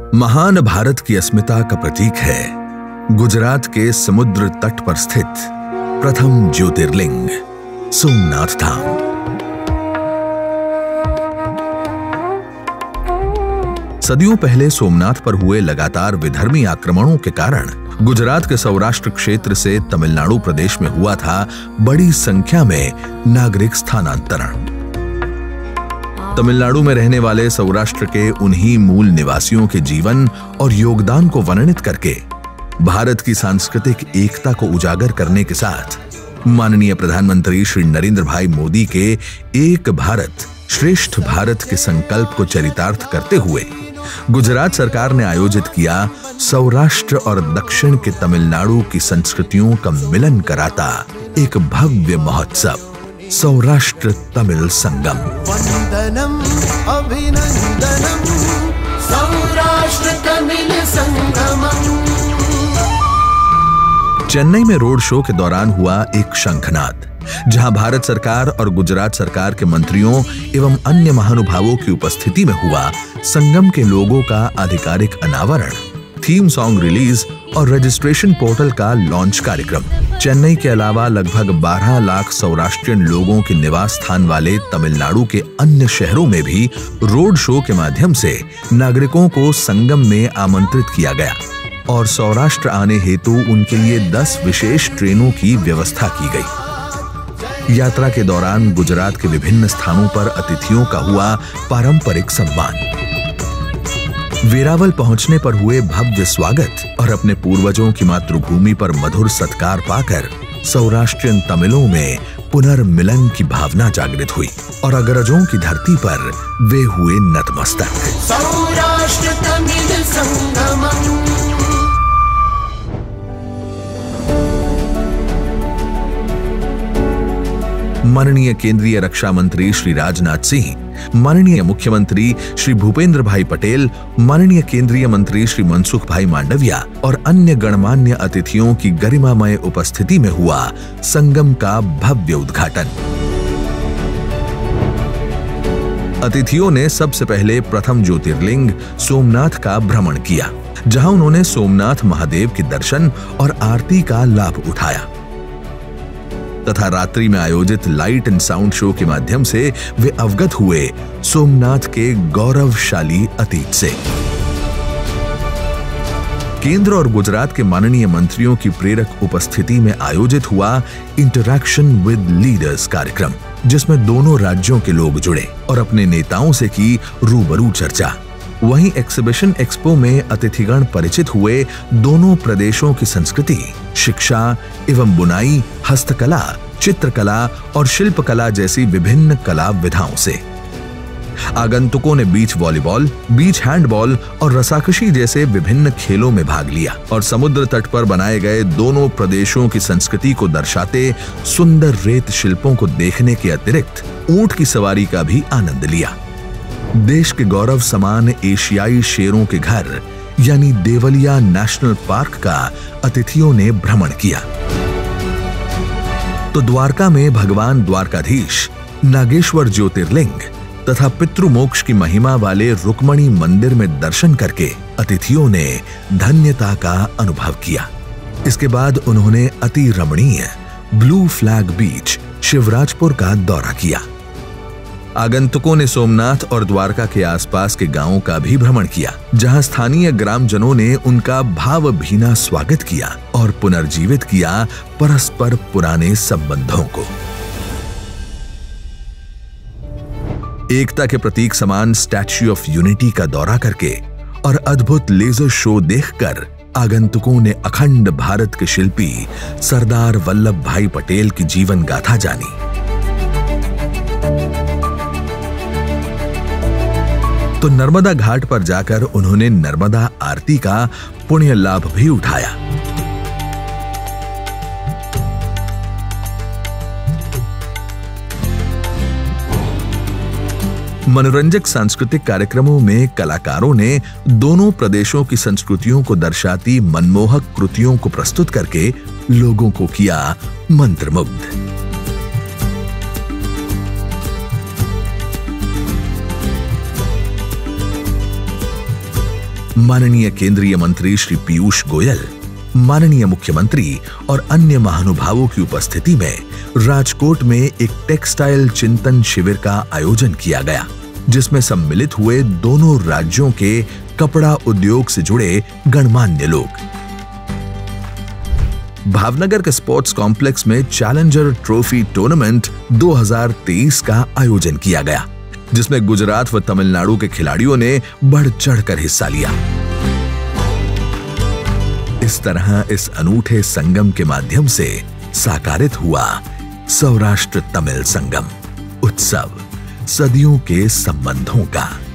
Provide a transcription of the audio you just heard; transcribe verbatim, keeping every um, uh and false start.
महान भारत की अस्मिता का प्रतीक है गुजरात के समुद्र तट पर स्थित प्रथम ज्योतिर्लिंग सोमनाथ धाम। सदियों पहले सोमनाथ पर हुए लगातार विधर्मी आक्रमणों के कारण गुजरात के सौराष्ट्र क्षेत्र से तमिलनाडु प्रदेश में हुआ था बड़ी संख्या में नागरिक स्थानांतरण। तमिलनाडु में रहने वाले सौराष्ट्र के उन्हीं मूल निवासियों के जीवन और योगदान को वर्णित करके भारत की सांस्कृतिक एकता को उजागर करने के साथ माननीय प्रधानमंत्री श्री नरेंद्र भाई मोदी के एक भारत श्रेष्ठ भारत के संकल्प को चरितार्थ करते हुए गुजरात सरकार ने आयोजित किया सौराष्ट्र और दक्षिण के तमिलनाडु की संस्कृतियों का मिलन कराता एक भव्य महोत्सव सौराष्ट्र तमिल संगम। वंदनम अभिनंदनम सौराष्ट्र तमिल संगमम। चेन्नई में रोड शो के दौरान हुआ एक शंखनाद, जहां भारत सरकार और गुजरात सरकार के मंत्रियों एवं अन्य महानुभावों की उपस्थिति में हुआ संगम के लोगों का आधिकारिक अनावरण, थीम सॉन्ग रिलीज और रजिस्ट्रेशन पोर्टल का लॉन्च कार्यक्रम। चेन्नई के अलावा लगभग बारह लाख सौराष्ट्रियन लोगों के निवास स्थान वाले तमिलनाडु के अन्य शहरों में भी रोड शो के माध्यम से नागरिकों को संगम में आमंत्रित किया गया और सौराष्ट्र आने हेतु उनके लिए दस विशेष ट्रेनों की व्यवस्था की गई। यात्रा के दौरान गुजरात के विभिन्न स्थानों पर अतिथियों का हुआ पारंपरिक सम्मान। वेरावल पहुंचने पर हुए भव्य स्वागत और अपने पूर्वजों की मातृभूमि पर मधुर सत्कार पाकर सौराष्ट्रियन तमिलों में पुनर्मिलन की भावना जागृत हुई और अग्रजों की धरती पर वे हुए नतमस्तक। सौराष्ट्र तमिल संगमम। माननीय केंद्रीय रक्षा मंत्री श्री राजनाथ सिंह, माननीय मुख्यमंत्री श्री भूपेंद्र भाई पटेल, माननीय केंद्रीय मंत्री श्री मनसुख भाई मांडविया और अन्य गणमान्य अतिथियों की गरिमामय उपस्थिति में हुआ संगम का भव्य उद्घाटन। अतिथियों ने सबसे पहले प्रथम ज्योतिर्लिंग सोमनाथ का भ्रमण किया, जहां उन्होंने सोमनाथ महादेव के दर्शन और आरती का लाभ उठाया तथा रात्रि में आयोजित लाइट एंड साउंड शो के माध्यम से वे अवगत हुए सोमनाथ के गौरवशाली अतीत से। केंद्र और गुजरात के माननीय मंत्रियों की प्रेरक उपस्थिति में आयोजित हुआ इंटरैक्शन विद लीडर्स कार्यक्रम, जिसमें दोनों राज्यों के लोग जुड़े और अपने नेताओं से की रूबरू चर्चा। वहीं एग्जीबिशन एक्सपो में अतिथिगण परिचित हुए दोनों प्रदेशों की संस्कृति, शिक्षा एवं बुनाई, हस्तकला, चित्रकला और शिल्पकला जैसी विभिन्न कला विधाओं से। आगंतुकों ने बीच वॉलीबॉल, बीच हैंडबॉल और रसाकशी जैसे विभिन्न खेलों में भाग लिया और समुद्र तट पर बनाए गए दोनों प्रदेशों की संस्कृति को दर्शाते सुंदर रेत शिल्पों को देखने के अतिरिक्त ऊंट की सवारी का भी आनंद लिया। देश के गौरव समान एशियाई शेरों के घर यानी देवलिया नेशनल पार्क का अतिथियों ने भ्रमण किया तो द्वारका में भगवान द्वारकाधीश, नागेश्वर ज्योतिर्लिंग तथा पितृमोक्ष की महिमा वाले रुक्मणी मंदिर में दर्शन करके अतिथियों ने धन्यता का अनुभव किया। इसके बाद उन्होंने अति रमणीय ब्लू फ्लैग बीच शिवराजपुर का दौरा किया। आगंतुकों ने सोमनाथ और द्वारका के आसपास के गांवों का भी भ्रमण किया, जहां स्थानीय ग्रामजनों ने उनका भावभीना स्वागत किया और पुनर्जीवित किया परस्पर पुराने संबंधों को। एकता के प्रतीक समान स्टैच्यू ऑफ यूनिटी का दौरा करके और अद्भुत लेजर शो देखकर आगंतुकों ने अखंड भारत के शिल्पी सरदार वल्लभ भाई पटेल की जीवन गाथा जानी। तो नर्मदा घाट पर जाकर उन्होंने नर्मदा आरती का पुण्य लाभ भी उठाया। मनोरंजक सांस्कृतिक कार्यक्रमों में कलाकारों ने दोनों प्रदेशों की संस्कृतियों को दर्शाती मनमोहक कृतियों को प्रस्तुत करके लोगों को किया मंत्रमुग्ध। माननीय केंद्रीय मंत्री श्री पीयूष गोयल, माननीय मुख्यमंत्री और अन्य महानुभावों की उपस्थिति में राजकोट में एक टेक्सटाइल चिंतन शिविर का आयोजन किया गया, जिसमें सम्मिलित हुए दोनों राज्यों के कपड़ा उद्योग से जुड़े गणमान्य लोग। भावनगर के स्पोर्ट्स कॉम्प्लेक्स में चैलेंजर ट्रॉफी टूर्नामेंट दो हज़ार तेईस का आयोजन किया गया, जिसमें गुजरात व तमिलनाडु के खिलाड़ियों ने बढ़ चढ़कर हिस्सा लिया। इस तरह इस अनूठे संगम के माध्यम से साकारित हुआ सौराष्ट्र तमिल संगम उत्सव, सदियों के संबंधों का।